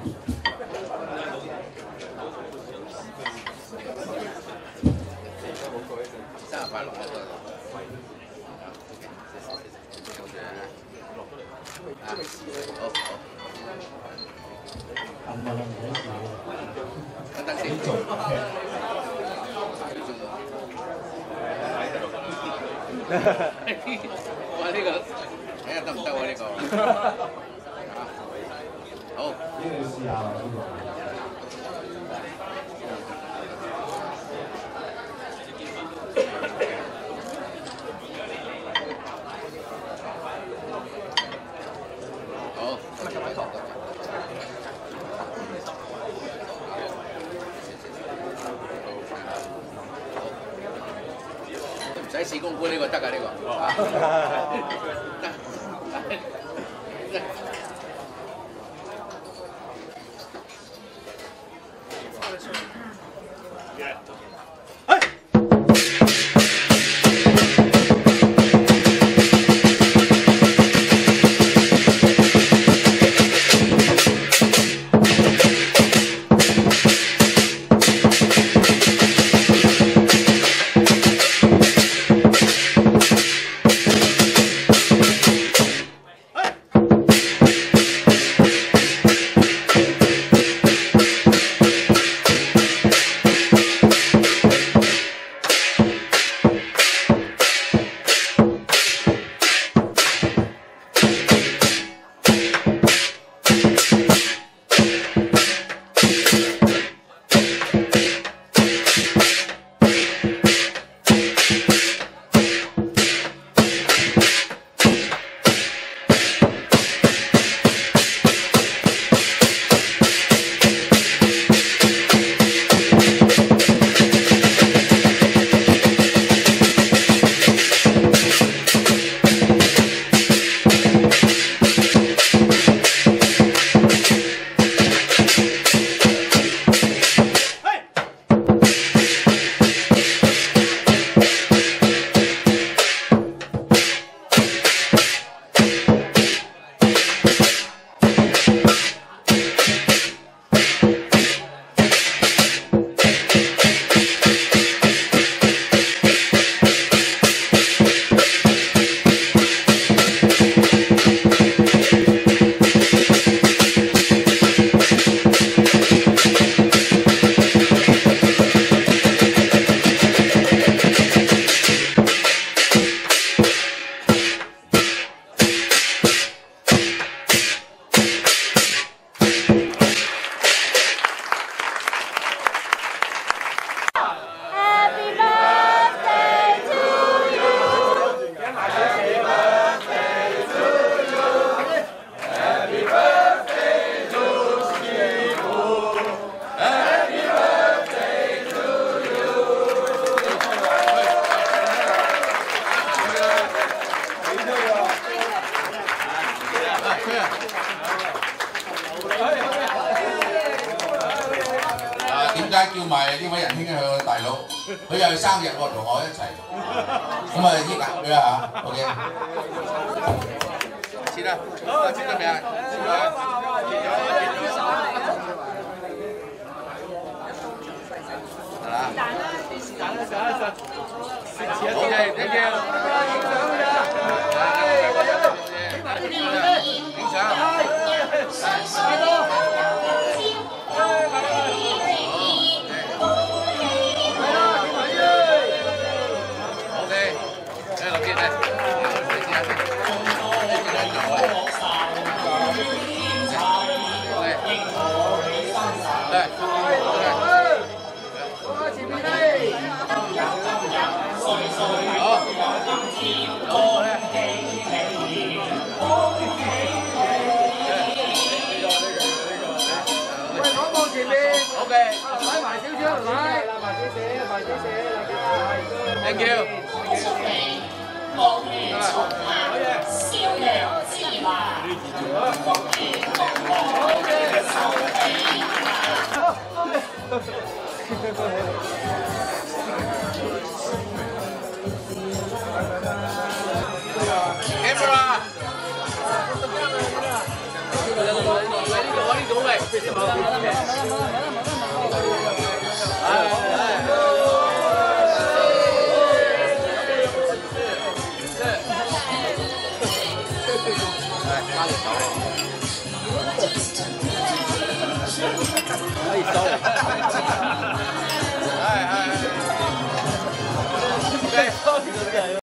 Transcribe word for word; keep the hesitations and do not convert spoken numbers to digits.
三番了，啊，好好。等先做。哇！呢個睇下得唔得喎？呢個好。呢個試下呢個。好。唔使試功夫呢個得㗎呢個。點解叫埋呢位仁兄佢個大佬？佢又係生日喎，同我一齊。咁啊，依格佢啊嚇 ，OK。切啦，好，切得未啊？切咗，切咗，切咗。係啦。等一陣，等一陣。OK，thank you。影相㗎咋？影相。太多。Thank you。祝你望如松岩，笑陽之華，福如東海，壽比南。Camera。嚟呢度，嚟呢度，喂！ 可以收了。哎哎哎。